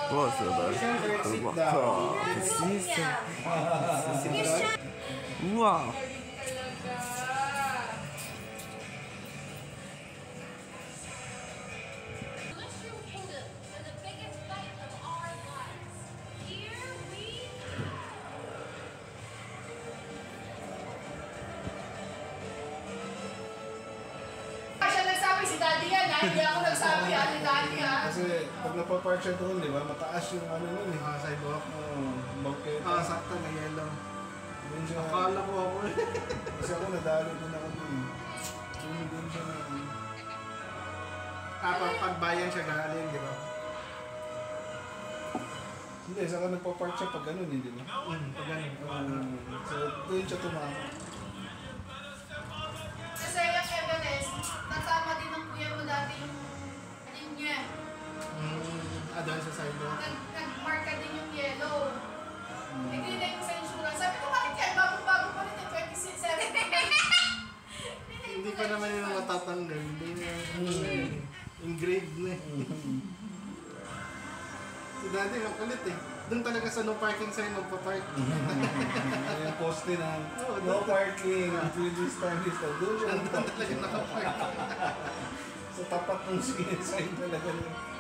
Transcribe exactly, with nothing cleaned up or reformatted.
Boss, Baka, Sisa. Wow. Si Daddy yan, ha? Hindi ako nagsabi, ha? Ni Daddy, ha? Kasi pag napapark siya doon, di ba? Mataas yung ano nun eh. Ah, sidewalk. Oo, bangketa. Ah, sakto na yellow. Doon siya. Akala ko ako eh. Kasi ako nadali din ako doon. Doon din siya na. Ah, pag pagbayan siya galing, di ba? Hindi, saka nagpapark siya pag ganun eh, di ba? Hmm, pag ganun. Um, so, doon siya tumama. Kasi yung Everest, nasama din ng kuya mo dati yung linya. Hmm, ah, dahil sa sidewalk. Nag, nag-marka din yung yellow. Hmm. Eh, hindi na yung sa insurance. Sabi ko, bakit yan? Bago-bago pa rin yung twenty-six, seventeen. Hindi pa naman yung matatanggal. Hindi na. Engraved na eh. Si Daddy, ang kulit eh. Doon talaga sa no parking sign magpa-park. Yung poste na oh, no parking between this time this time. Doon siya. Doon talaga nakapark. Sa tapat ng sign talaga.